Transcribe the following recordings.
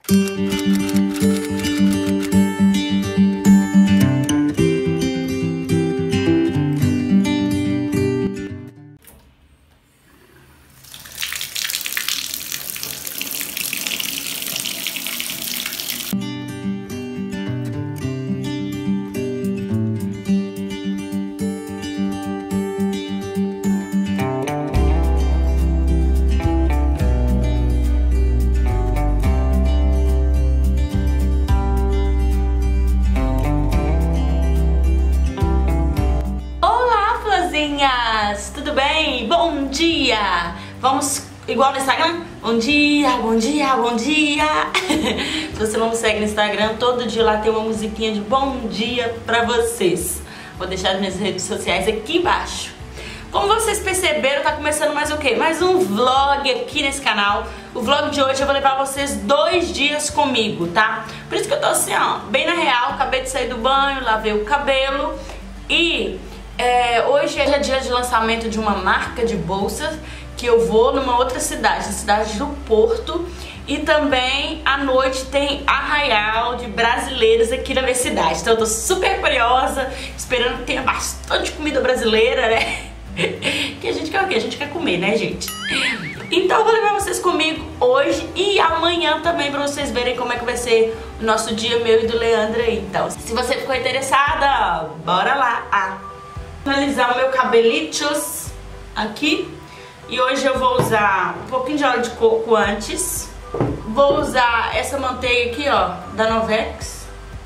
Tudo bem? Bom dia! Vamos igual no Instagram? Bom dia, bom dia, bom dia! Se você não me segue no Instagram, todo dia lá tem uma musiquinha de bom dia pra vocês. Vou deixar as minhas redes sociais aqui embaixo. Como vocês perceberam, tá começando mais o quê? Mais um vlog aqui nesse canal. O vlog de hoje eu vou levar vocês 2 dias comigo, tá? Por isso que eu tô assim, ó, bem na real. Acabei de sair do banho, lavei o cabelo e... hoje é dia de lançamento de uma marca de bolsas que eu vou numa outra cidade, na cidade do Porto, e também à noite tem arraial de brasileiros aqui na minha cidade. Então eu tô super curiosa, esperando que tenha bastante comida brasileira, né? Que a gente quer o quê? A gente quer comer, né, gente? Então eu vou levar vocês comigo hoje e amanhã também pra vocês verem como é que vai ser o nosso dia, meu e do Leandro aí. Então, se você ficou interessada, bora lá! Finalizar o meu cabelitos aqui. E hoje eu vou usar um pouquinho de óleo de coco antes. Vou usar essa manteiga aqui, ó, da Novex.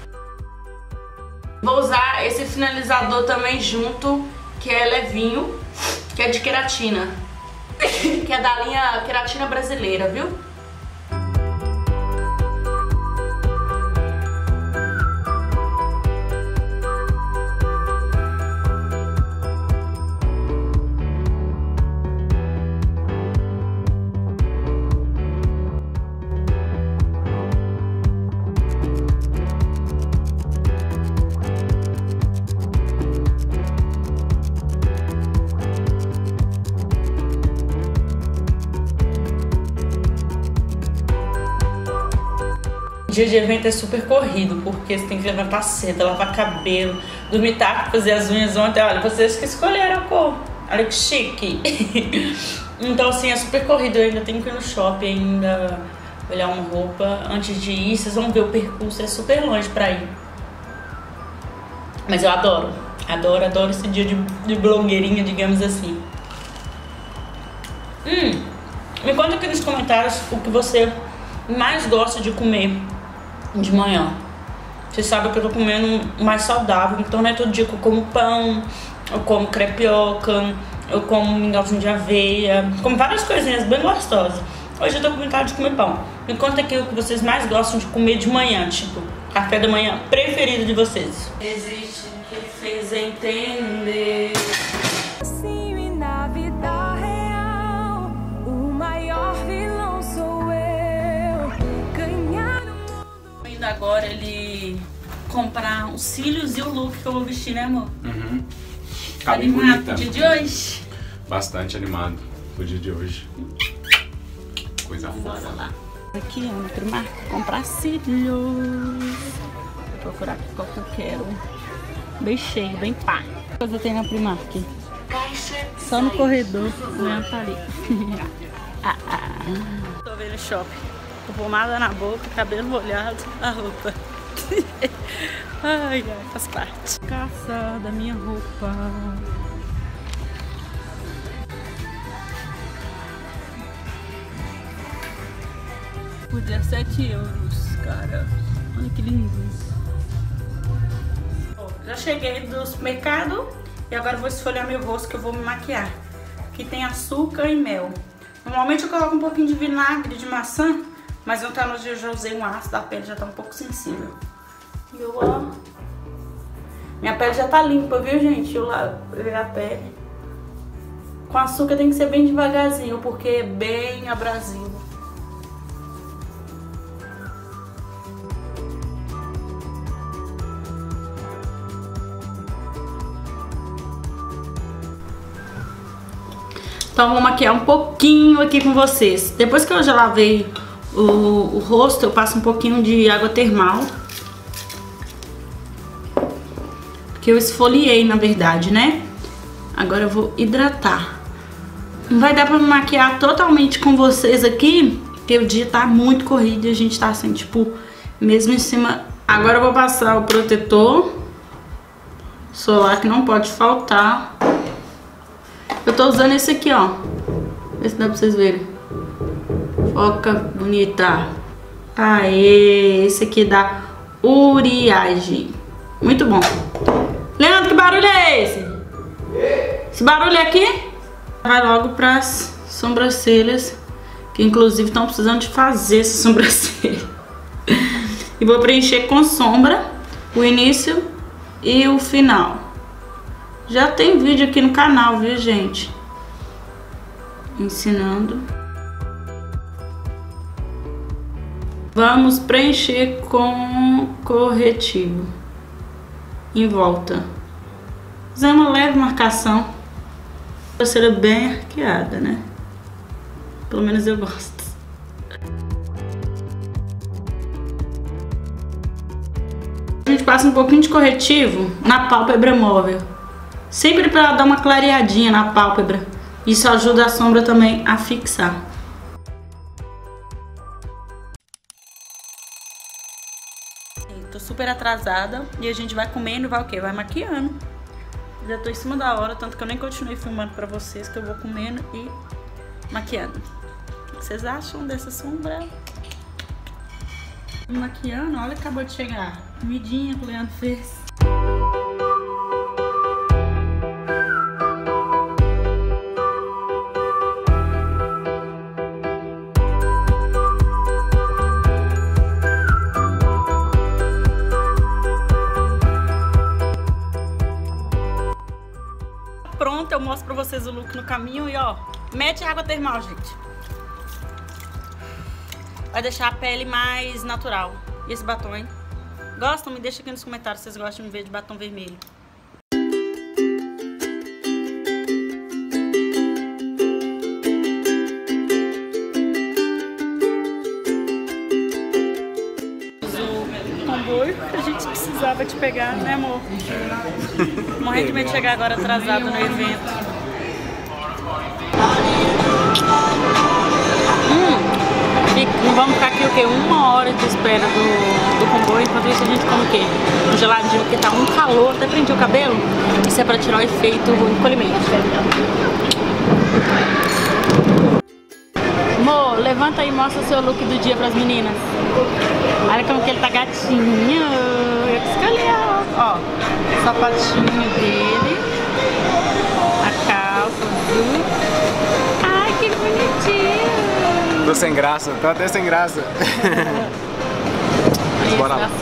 Vou usar esse finalizador também junto, que é levinho, que é de queratina. Que é da linha Queratina Brasileira, viu? Dia de evento é super corrido, porque você tem que levantar cedo, lavar cabelo, dormir tarde, fazer as unhas ontem. Olha, vocês que escolheram a cor. Olha que chique. Então assim, é super corrido. Eu ainda tenho que ir no shopping, ainda olhar uma roupa antes de ir. Vocês vão ver o percurso, é super longe pra ir. Mas eu adoro esse dia de blogueirinha, digamos assim. Me conta aqui nos comentários o que você mais gosta de comer de manhã. Você sabe que eu tô comendo mais saudável, então não é todo dia que eu como pão, eu como crepioca, eu como mingauzinho de aveia, como várias coisinhas bem gostosas. Hoje eu tô com vontade de comer pão. Me conta aqui o que vocês mais gostam de comer de manhã, tipo, café da manhã preferido de vocês. Existe que fez entender. Agora ele comprar os cílios e o look que eu vou vestir, né, amor? Tá bem animado bonita. pro dia de hoje? Bastante animado pro dia de hoje. Coisa fofa. Bora lá. Aqui é outra marca, comprar cílios. Vou procurar aqui qual que eu quero. Bem cheio, bem pá. Que coisa tem na Primark? Só no corredor, né? Tá ali. Tô vendo shopping. Com pomada na boca, cabelo molhado, a roupa. Ai, faz parte. Caça da minha roupa. Por 17 euros, cara. Olha que lindo. Já cheguei do supermercado e agora vou esfoliar meu rosto que eu vou me maquiar. Aqui tem açúcar e mel. Normalmente eu coloco um pouquinho de vinagre de maçã, mas ontem à noite eu já usei um ácido, a pele já tá um pouco sensível. E eu, ó... Minha pele já tá limpa, viu, gente? Eu lavei a pele. Com açúcar tem que ser bem devagarzinho, porque é bem abrasivo. Então vou maquiar um pouquinho aqui com vocês. Depois que eu já lavei O rosto eu passo um pouquinho de água termal. Porque eu esfoliei, na verdade, né? Agora eu vou hidratar. Não vai dar pra me maquiar totalmente com vocês aqui, porque o dia tá muito corrido e a gente tá assim, tipo, mesmo em cima. Agora eu vou passar o protetor solar que não pode faltar. Eu tô usando esse aqui, ó. Vê se dá pra vocês verem. Foca bonita. Aê, esse aqui da Uriage. Muito bom. Leandro, que barulho é esse? Esse barulho aqui? Vai logo pras sobrancelhas, que inclusive estão precisando de fazer essa sobrancelha. E vou preencher com sombra o início e o final. Já tem vídeo aqui no canal, viu, gente? Ensinando. Vamos preencher com corretivo em volta. Fazer uma leve marcação. A sobrancelha bem arqueada, né? Pelo menos eu gosto. A gente passa um pouquinho de corretivo na pálpebra móvel. Sempre para dar uma clareadinha na pálpebra. Isso ajuda a sombra também a fixar. Tô super atrasada e a gente vai comendo e vai o quê? Vai maquiando. Já tô em cima da hora, tanto que eu nem continuei filmando pra vocês, que eu vou comendo e maquiando. O que vocês acham dessa sombra? Maquiando, olha, acabou de chegar. Comidinha que o Leandro fez. Pronto, eu mostro pra vocês o look no caminho e ó, mete água termal, gente. Vai deixar a pele mais natural. E esse batom, hein? Gostam? Me deixa aqui nos comentários se vocês gostam de me ver de batom vermelho. O comboio que a gente precisava te pegar, né, amor? Morrendo de medo de chegar agora atrasado no evento. Não vamos ficar aqui o quê? 1 hora de espera do comboio. Enquanto isso a gente come o quê? Um geladinho, porque tá um calor. Até prendi o cabelo. Isso é pra tirar o efeito do encolhimento. Amor, levanta aí e mostra o seu look do dia pras meninas. Olha como que ele tá gatinho. Eu que escolhi, ó. O sapatinho dele. A calça azul. Ai, que bonitinho. Tô sem graça, tô até sem graça. Bora lá.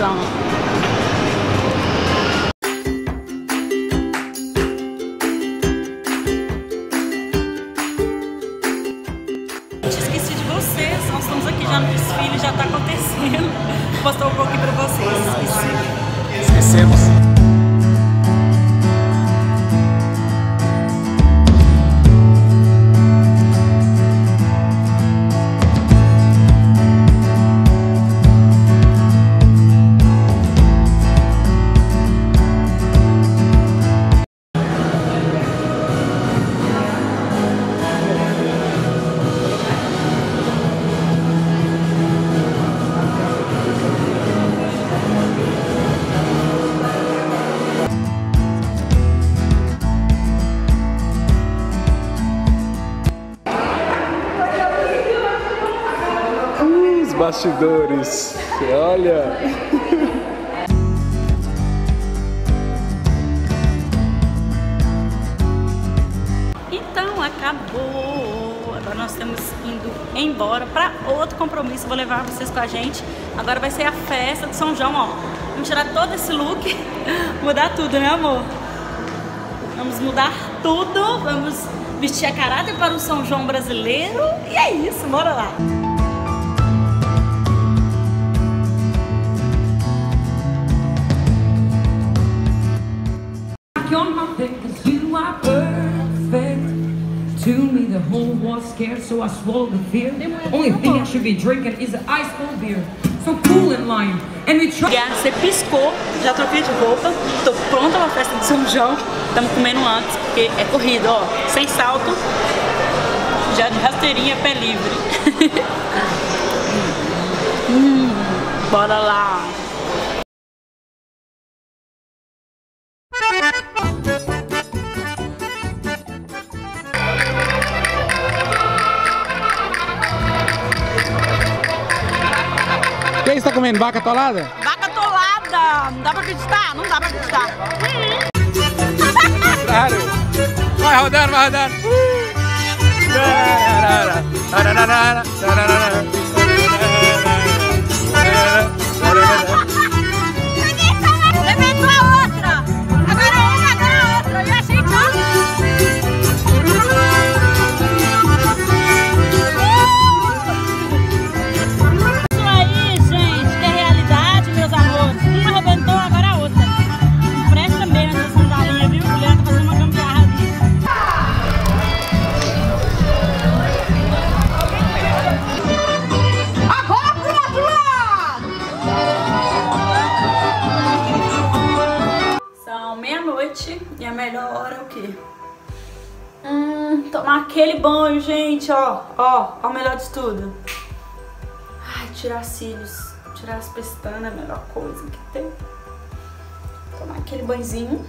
Esqueci de vocês, nós estamos aqui já no desfile, já tá acontecendo. Vou mostrar um pouquinho pra vocês. Esquecemos. Bastidores, olha. Então acabou. Agora nós estamos indo embora para outro compromisso. Vou levar vocês com a gente. Agora vai ser a festa de São João, ó. Vamos tirar todo esse look, mudar tudo, né, amor? Vamos mudar tudo. Vamos vestir a caráter para o São João brasileiro. E é isso, bora lá. On my face, 'cause you are perfect. To me the whole world scared, so I swallowed the fear. Only thing I should be drinking is an ice cold beer. So cool in line. And we try. Você piscou, já troquei de roupa, tô pronta pra festa de São João. Estamos comendo antes, porque é corrida, ó, sem salto, já de rasteirinha, pé livre. Bora lá. O que você tá comendo? Vaca atolada? Vaca atolada! Não dá pra acreditar? Não dá pra acreditar. Claro! Vai rodando, vai rodando! Levantou a outra! Agora uma, agora outra! E a gente, ó! Isso aí, gente, que é realidade, meus amores. Uma arrebentou, agora a outra. Presta mesmo essa sandalinha, viu? O Leandro tá fazendo uma gambiarra ali. Agora pro outro lado! São meia-noite e a melhor hora é o quê? Tomar aquele banho, gente, ó, ó, o melhor de tudo. Ai, tirar cílios, tirar as pestanas é a melhor coisa que tem. Tomar aquele banhozinho.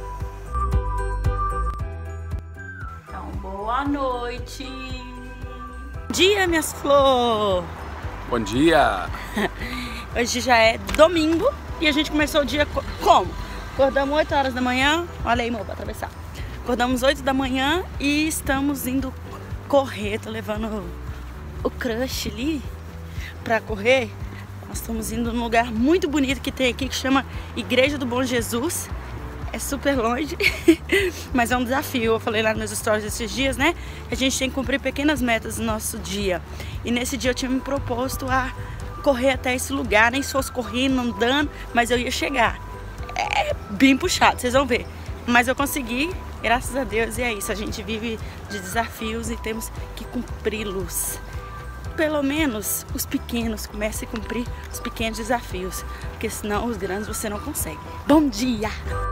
Então, boa noite. Bom dia, minhas flores. Bom dia! Hoje já é domingo e a gente começou o dia como? Acordamos 8 horas da manhã, olha aí, amor, pra atravessar. Acordamos 8 da manhã e estamos indo correr, tô levando o crush ali pra correr. Nós estamos indo num lugar muito bonito que tem aqui, que chama Igreja do Bom Jesus. É super longe, mas é um desafio. Eu falei lá nos meus stories esses dias, né? A gente tem que cumprir pequenas metas no nosso dia. E nesse dia eu tinha me proposto a correr até esse lugar, nem se fosse correndo, andando, mas eu ia chegar. É bem puxado, vocês vão ver. Mas eu consegui, graças a Deus, e é isso. A gente vive de desafios e temos que cumpri-los. Pelo menos os pequenos, comece a cumprir os pequenos desafios, porque senão os grandes você não consegue. Bom dia!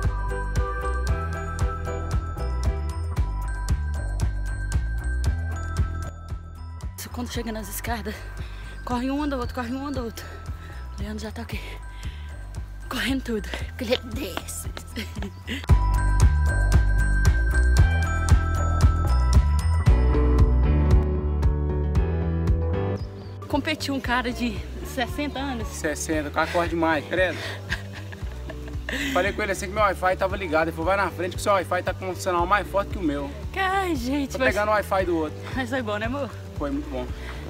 Quando chega nas escadas, corre um, anda outro, corre um, anda outro. O Leandro já tá aqui, correndo tudo, porque ele é desses. Competiu um cara de 60 anos. 60, o cara corre demais, credo. Falei com ele assim que meu Wi-Fi tava ligado. Ele falou, vai na frente que o seu Wi-Fi tá com um sinal mais forte que o meu. Ai, gente. Tô pegando o Wi-Fi do outro. Mas foi bom, né, amor? Foi muito bom.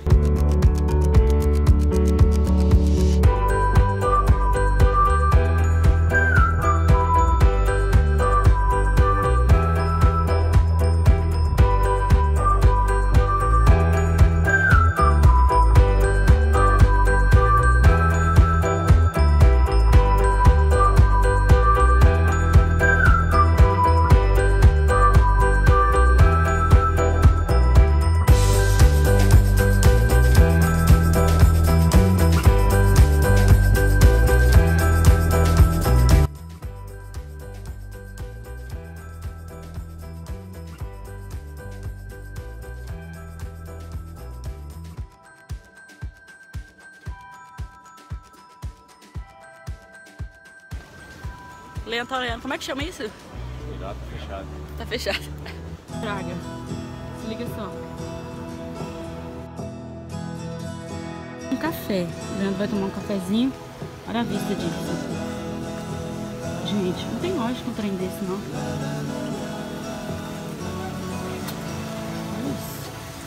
Leandro tá olhando. Como é que chama isso? Cuidado, tá fechado. Tá fechado. Traga. Se liga só. Um café. O Leandro vai tomar um cafezinho. Olha a vista disso. Gente, não tem lógica um trem desse, não. Olha isso.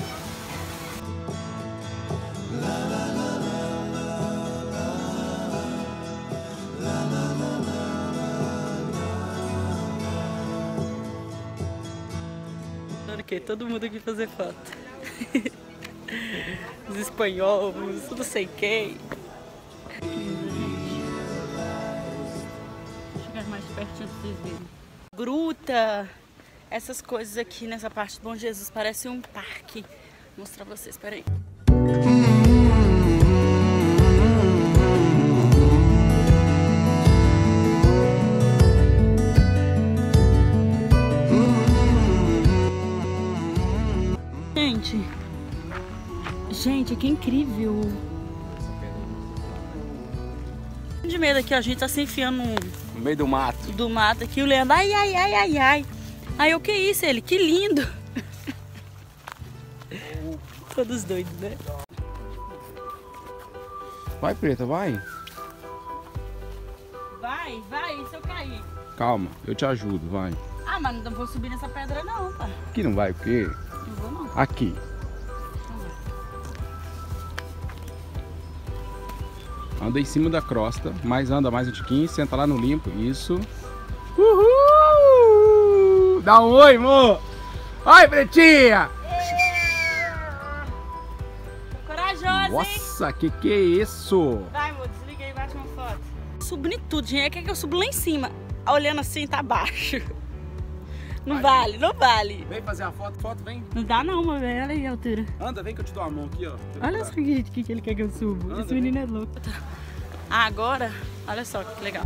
Ok, todo mundo aqui fazer foto. Os espanhóis, tudo sei quem. Vou chegar mais pertinho pra vocês verem. Gruta, essas coisas aqui nessa parte do Bom Jesus parece um parque. Vou mostrar pra vocês, peraí. Gente, que incrível. De medo aqui, ó, a gente tá se enfiando no meio do mato. Do mato aqui, o Leandro, ai, ai, ai, ai, ai. Aí o que é isso? Ele, que lindo. Todos doidos, né? Vai, Preta, vai. Vai, vai, se eu cair. Calma, eu te ajudo, vai. Ah, mas não vou subir nessa pedra não, tá? Aqui não vai, porque... Não vou não. Aqui. Anda em cima da crosta, anda mais um tiquinho, senta lá no limpo, isso. Uhul! Dá um oi, amor! Oi, Pretinha! Corajosa, Nossa, que é isso? Vai, amor, desliga aí e bate uma foto. Subindo em tudo, gente, quer que eu subo lá em cima, olhando assim, tá baixo. Não vale, não vale. Vem fazer a foto, vem. Não dá não, mano, olha aí a altura. Anda, vem que eu te dou a mão aqui, ó. Olha só que ele quer que eu suba. Anda, esse menino é louco. Ah, agora, olha só que legal.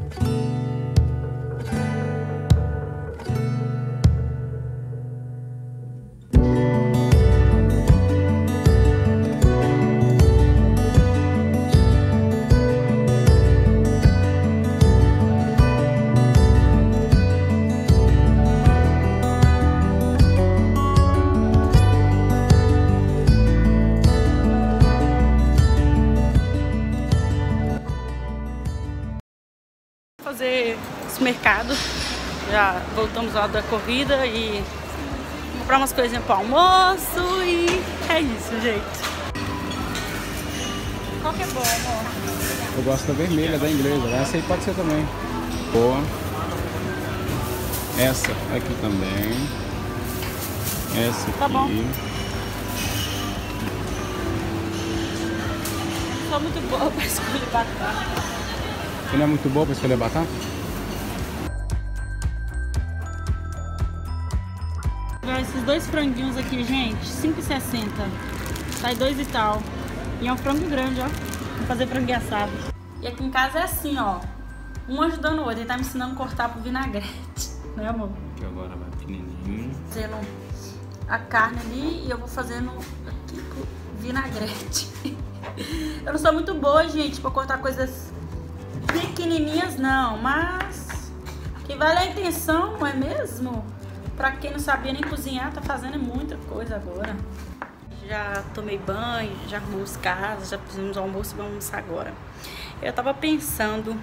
Fazer esse mercado, já voltamos lá da corrida e comprar umas coisinhas para almoço e é isso, gente. Qual que é boa, amor? Eu gosto da vermelha, da inglesa, essa aí pode ser também. Boa. Essa aqui também. Essa aqui. Tá bom. Sou muito boa para escolher batata. Você não é muito boa para escolher batata? Esses dois franguinhos aqui, gente, R$5,60. Sai 2 e tal. E é um frango grande, ó. Vou fazer frango assado. E aqui em casa é assim, ó. Um ajudando o outro. Ele tá me ensinando a cortar pro vinagrete. Né, amor? Que agora vai pequenininho. Fazendo a carne ali e eu vou fazendo aqui pro vinagrete. Eu não sou muito boa, gente, pra cortar coisas pequenininhas não, mas que vale a intenção, não é mesmo? Pra quem não sabia nem cozinhar, tá fazendo muita coisa agora. Já tomei banho, já arrumamos casa, já fizemos almoço e vamos almoçar agora. Eu tava pensando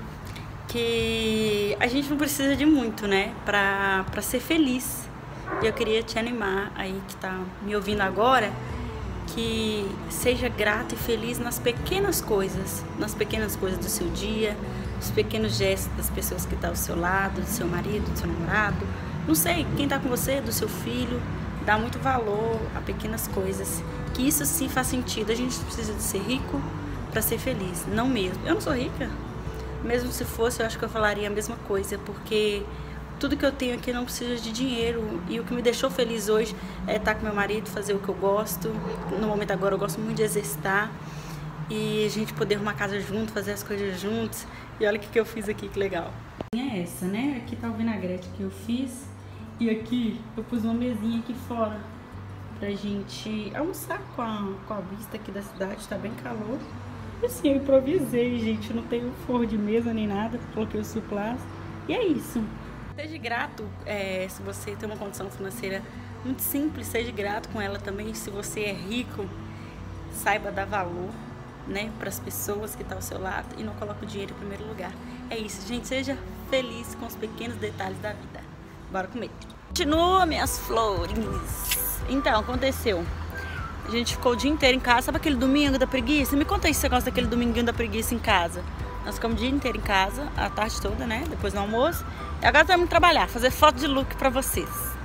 que a gente não precisa de muito, né, pra ser feliz. E eu queria te animar aí que tá me ouvindo agora, que seja grato e feliz nas pequenas coisas do seu dia, nos pequenos gestos das pessoas que estão ao seu lado, do seu marido, do seu namorado, não sei, quem está com você, do seu filho. Dá muito valor a pequenas coisas, que isso sim faz sentido. A gente precisa de ser rico para ser feliz, não mesmo. Eu não sou rica, mesmo se fosse eu acho que eu falaria a mesma coisa, porque tudo que eu tenho aqui não precisa de dinheiro. E o que me deixou feliz hoje é estar com meu marido, fazer o que eu gosto. No momento agora eu gosto muito de exercitar. E a gente poder arrumar casa junto, fazer as coisas juntos. E olha o que eu fiz aqui, que legal. É essa, né? Aqui tá o vinagrete que eu fiz. E aqui eu pus uma mesinha aqui fora pra gente almoçar com a vista aqui da cidade. Tá bem calor. E assim, eu improvisei, gente. Eu não tenho forro de mesa nem nada. Coloquei o suplás. E é isso. Seja grato se você tem uma condição financeira muito simples, seja grato com ela também. Se você é rico, saiba dar valor, né, para as pessoas que estão ao seu lado e não coloque o dinheiro em primeiro lugar. É isso, gente, seja feliz com os pequenos detalhes da vida. Bora comer. Continua, minhas flores. Então, aconteceu. A gente ficou o dia inteiro em casa. Sabe aquele domingo da preguiça? Me conta aí se você gosta daquele dominguinho da preguiça em casa. Nós ficamos o dia inteiro em casa, a tarde toda, né? Depois do almoço. E agora vamos trabalhar, fazer foto de look pra vocês.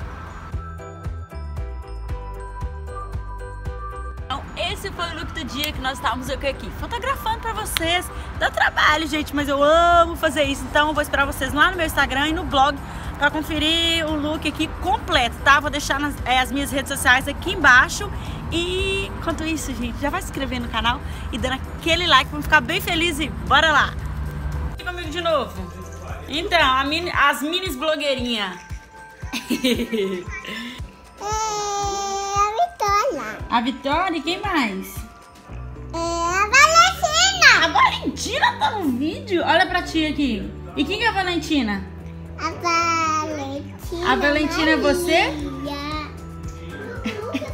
Então, esse foi o look do dia que nós estávamos aqui fotografando pra vocês. Dá trabalho, gente, mas eu amo fazer isso. Então, eu vou esperar vocês lá no meu Instagram e no blog pra conferir o look aqui completo, tá? Vou deixar as minhas redes sociais aqui embaixo. E enquanto isso, gente, já vai se inscrever no canal e dando aquele like, vamos ficar bem felizes e bora lá! Aqui comigo de novo. Então, as minis blogueirinhas. A Vitória. A Vitória e quem mais? A Valentina. A Valentina tá no vídeo? Olha pra tia aqui. E quem que é a Valentina? A Valentina. A Valentina é você? Maria.